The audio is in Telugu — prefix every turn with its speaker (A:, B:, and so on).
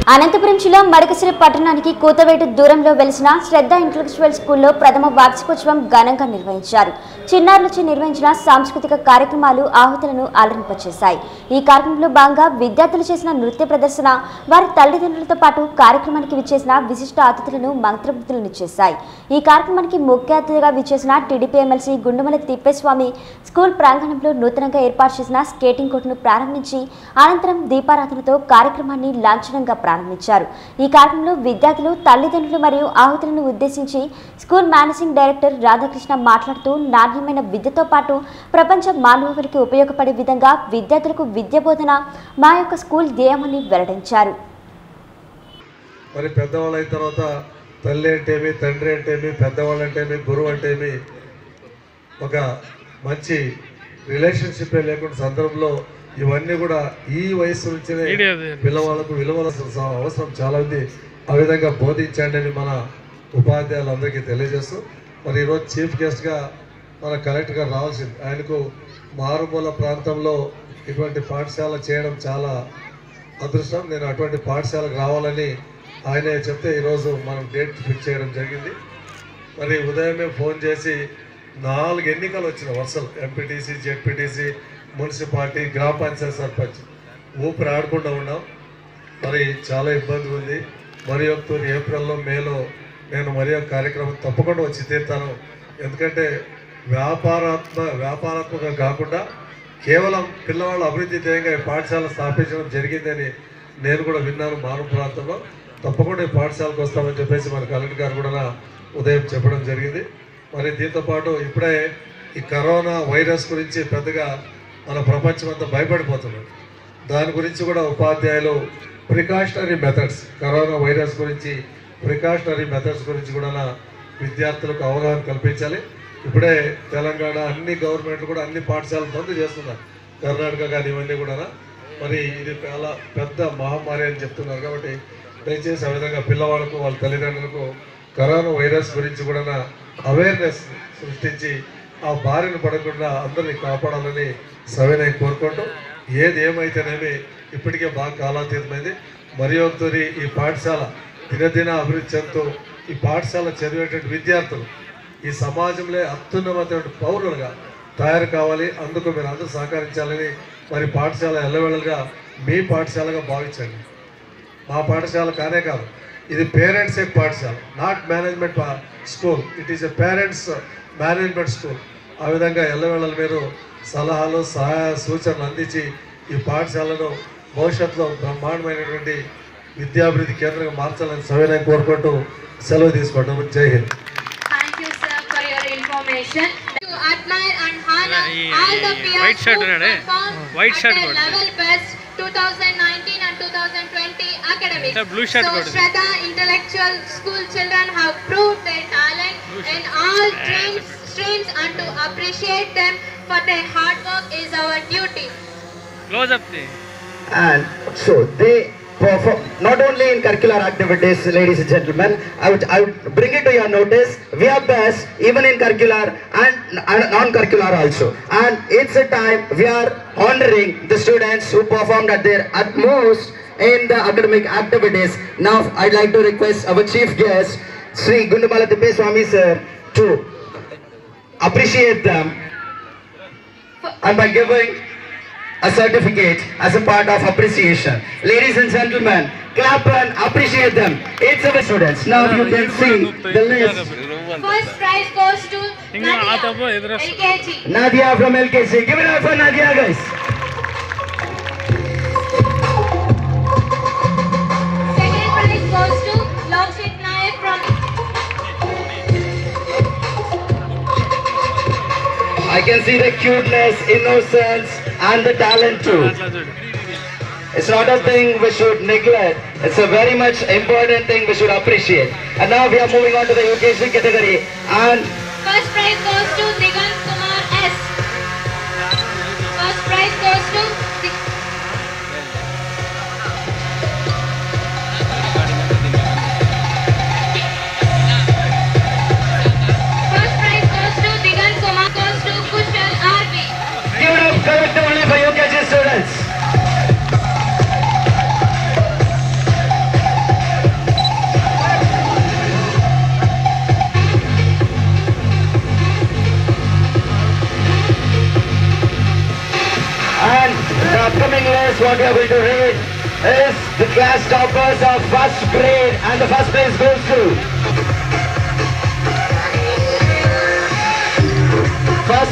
A: అనంతపురం జిల్లా మడకసిరి పట్టణానికి కూతవేటు దూరంలో వెలిసిన శ్రద్ధ ఇంటలెక్చువల్ స్కూల్లో ప్రథమ వార్షికోత్సవం ఘనంగా నిర్వహించారు. చిన్నారులచే నిర్వహించిన సాంస్కృతిక కార్యక్రమాలు ఆహుతులను అలరింపచేశాయి. ఈ కార్యక్రమంలో భాగంగా విద్యార్థులు చేసిన నృత్య ప్రదర్శన వారి తల్లిదండ్రులతో పాటు కార్యక్రమానికి విచ్చేసిన విశిష్ట అతిథులను మంత్రముగ్ధులను చేశాయి. ఈ కార్యక్రమానికి ముఖ్య అతిథిగా విచ్చేసిన TDP MLC Gundumala Thippeswamy school ప్రాంగణంలో నూతనంగా ఏర్పాటు చేసిన స్కేటింగ్ కోర్టును ప్రారంభించి అనంతరం దీపారాధనతో కార్యక్రమాన్ని లాంఛనంగా ప్రారంభించారు. ఈ కార్యక్రమంలో విద్యార్థులు తల్లిదండ్రులు మరియు ఆహుతులను ఉద్దేశించి స్కూల్ మేనేజింగ్ డైరెక్టర్ రాధాకృష్ణ మాట్లాడుతూ నాణ్యమైన విద్యతో పాటు ప్రపంచ మానవాళికి ఉపయోగపడే విధంగా విద్యార్థులకు విద్య బోధన మా యొక్క స్కూల్ ధ్యేయమని వెల్లడించారు.
B: మరి పెద్దవాళ్ళు అయిన తర్వాత తల్లి అంటేమి, తండ్రి అంటేమి, పెద్దవాళ్ళు అంటేమి, గురువు అంటేమి ఒక మంచి రిలేషన్షిప్ లేకుండా సందర్భంలో ఇవన్నీ కూడా ఈ వయసు నుంచే పిల్లవాళ్ళకు విలువల అవసరం చాలా ఉంది. ఆ విధంగా బోధించండి అని మన ఉపాధ్యాయులందరికీ తెలియజేస్తూ మరి ఈరోజు చీఫ్ గెస్ట్గా మన కలెక్టర్ గారు రావాల్సింది. ఆయనకు మారుమూల ప్రాంతంలో ఇటువంటి పాఠశాల చేయడం చాలా అదృష్టం. నేను అటువంటి పాఠశాలకు రావాలని ఆయనే చెప్తే ఈరోజు మనం డేట్ ఫిక్స్ చేయడం జరిగింది. మరి ఉదయమే ఫోన్ చేసి 4 ఎన్నికలు వచ్చిన వరుసలు ఎంపీటీసీ, జెడ్పీటీసీ, మున్సిపాలిటీ, గ్రామ పంచాయతీ సర్పంచ్ ఊపిరి ఆడకుండా ఉన్నాం. మరి చాలా ఇబ్బంది ఉంది. మరి ఒక ఏప్రిల్లో, మేలో నేను మరి ఒక కార్యక్రమం తప్పకుండా వచ్చి తీరుతాను. ఎందుకంటే వ్యాపారాత్మకంగా కాకుండా కేవలం పిల్లవాళ్ళ అభివృద్ధి ధ్యేయంగా ఈ పాఠశాల స్థాపించడం జరిగిందని నేను కూడా విన్నాను. మానవ ప్రాంతంలో తప్పకుండా ఈ పాఠశాలకు వస్తామని చెప్పేసి మన కలెక్టర్ గారు కూడా ఉదయం చెప్పడం జరిగింది. మరి దీంతోపాటు ఇప్పుడే ఈ కరోనా వైరస్ గురించి పెద్దగా మన ప్రపంచం అంతా భయపడిపోతున్నారు. దాని గురించి కూడా ఉపాధ్యాయులు ప్రికాషనరీ మెథడ్స్, కరోనా వైరస్ గురించి ప్రికాషనరీ మెథడ్స్ గురించి కూడా విద్యార్థులకు అవగాహన కల్పించాలి. ఇప్పుడే తెలంగాణ అన్ని గవర్నమెంట్లు కూడా అన్ని పాఠశాలలు బంద్ చేస్తున్నారు, కర్ణాటక కానీ ఇవన్నీ కూడా. మరి ఇది చాలా పెద్ద మహమ్మారి అని చెప్తున్నారు. కాబట్టి దయచేసి ఆ విధంగా పిల్లవాళ్ళకు, వాళ్ళ తల్లిదండ్రులకు కరోనా వైరస్ గురించి కూడా అవేర్నెస్ సృష్టించి ఆ బారిన పడకుండా అందరినీ కాపాడాలని సవినయం కోరుకుంటూ, ఏది ఏమైతేనేమి ఇప్పటికే బాగా కాలాతీతమైంది. మరి ఒకసారి ఈ పాఠశాల దినదిన అభివృద్ధి చెందుతూ ఈ పాఠశాల చదివేటువంటి విద్యార్థులు ఈ సమాజంలో అత్యున్నతమైన పౌరులుగా తయారు కావాలి. అందుకు మీరు అందరూ సహకరించాలని మరి పాఠశాల ఎల్లవేళలుగా మీ పాఠశాలగా భావించండి. మా పాఠశాల కానే కాదు, ఇది పేరెంట్స్ పాఠశాల, not management school. It is a parents management school. ఆ విధంగా ఎల్లవేళలు మీరు సలహాలు, సహాయ సూచనలు అందించి ఈ పాఠశాలను భవిష్యత్తులో బ్రహ్మాండమైనటువంటి విద్యాభివృద్ధి కేంద్రంగా మార్చాలని సవినయం కోరుకుంటూ సెలవు తీసుకోవడం. జై Hind.
C: To admire and honor all the peers who performed at the level best 2019 and 2020 academics. So Shraddha Intellectual School children have proved their talent in all streams, and to appreciate them for their hard work is our duty.
D: Close up the.
E: And so they perform not only in curricular activities, ladies and gentlemen. I would bring it to your notice, we are best even in curricular and non-curricular also. And it's a time we are honoring the students who performed at their utmost in the academic activities. Now I'd like to request our chief guest, Sri Gundumala Tippeswamy sir, to appreciate them and by giving a certificate as a part of appreciation. Ladies and gentlemen, clap and appreciate them. It's our students. Now you can see the list.
C: First prize goes to Nadia, LKG.
E: Nadia from LKG. Give it up for Nadia, guys.
C: Second prize goes to Lokshit Nayak from.
E: I can see the cuteness, innocence and the talent too. It's not a thing we should neglect. It's a very much important thing we should appreciate. And now we are moving on to the UKG category. And
C: First prize goes to Digant Kumar S. First prize goes to Digant Kumar, goes to Kushal RV.
E: give it up collectively for UKG students. upcoming list, what we are going to read is the class toppers of first grade, and the first place goes to